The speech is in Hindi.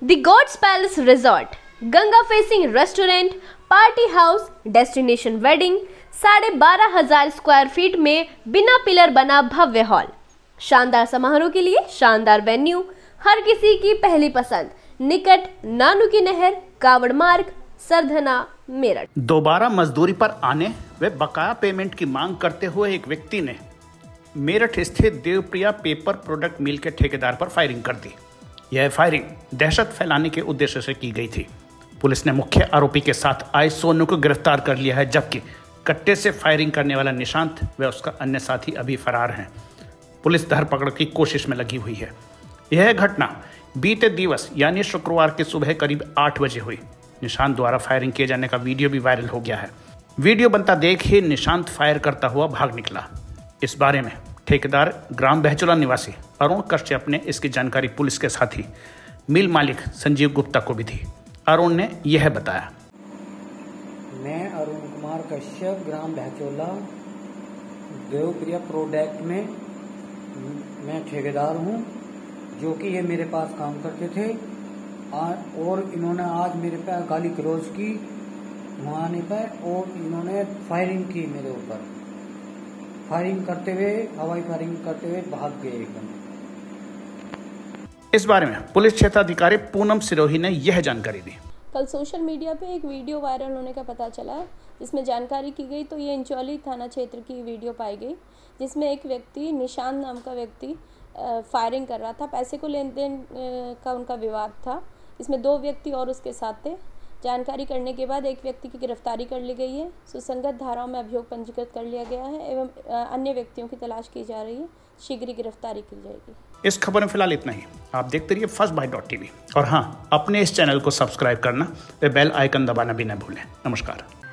The God's Palace Resort, Ganga facing restaurant, party house, destination wedding, 12,500 square feet में बिना पिलर बना भव्य हॉल, शानदार समारोह के लिए शानदार वेन्यू, हर किसी की पहली पसंद, निकट नानू की नहर, कावड़ मार्ग, सरधना, मेरठ। दोबारा मजदूरी पर आने व बकाया पेमेंट की मांग करते हुए एक व्यक्ति ने मेरठ स्थित देवप्रिया पेपर प्रोडक्ट मिल के ठेकेदार पर फायरिंग कर दी। यह फायरिंग दहशत फैलाने के उद्देश्य से की गई थी। पुलिस ने मुख्य आरोपी के साथ आई सोनू को गिरफ्तार कर लिया है, जबकि कट्टे से फायरिंग करने वाला निशांत व उसका अन्य साथी अभी फरार हैं। पुलिस धरपकड़ की कोशिश में लगी हुई है। यह घटना बीते दिवस यानी शुक्रवार की सुबह करीब 8 बजे हुई। निशांत द्वारा फायरिंग किए जाने का वीडियो भी वायरल हो गया है। वीडियो बनता देख ही निशांत फायर करता हुआ भाग निकला। इस बारे में ठेकेदार ग्राम बहचोला निवासी अरुण कश्यप ने इसकी जानकारी पुलिस के साथ ही मिल मालिक संजीव गुप्ता को भी दी। अरुण ने यह बताया। मैं अरुण कुमार कश्यप ग्राम बहचोला देवप्रिया प्रोडक्ट में मैं ठेकेदार हूं, जो कि ये मेरे पास काम करते थे और इन्होंने आज मेरे पे गाली गलौज की वहाँ आने पर, और इन्होंने फायरिंग की मेरे ऊपर। फायरिंग करते हुए हवाई फायरिंग करते हुए भाग गए एकदम। इस बारे में पुलिस क्षेत्राधिकारी पूनम सिरोही ने यह जानकारी दी। कल सोशल मीडिया पे एक वीडियो वायरल होने का पता चला, जिसमें जानकारी की गई तो ये इंचौली थाना क्षेत्र की वीडियो पाई गई, जिसमें एक व्यक्ति निशांत नाम का व्यक्ति फायरिंग कर रहा था। पैसे को लेन देन का उनका विवाद था। इसमें 2 व्यक्ति और उसके साथ थे। जानकारी करने के बाद एक व्यक्ति की गिरफ्तारी कर ली गई है। सुसंगत धाराओं में अभियोग पंजीकृत कर लिया गया है एवं अन्य व्यक्तियों की तलाश की जा रही है। शीघ्र ही गिरफ्तारी की जाएगी। इस खबर में फिलहाल इतना ही। आप देखते रहिए fastbite.tv और हाँ, अपने इस चैनल को सब्सक्राइब करना व बेल आइकन दबाना भी न भूलें। नमस्कार।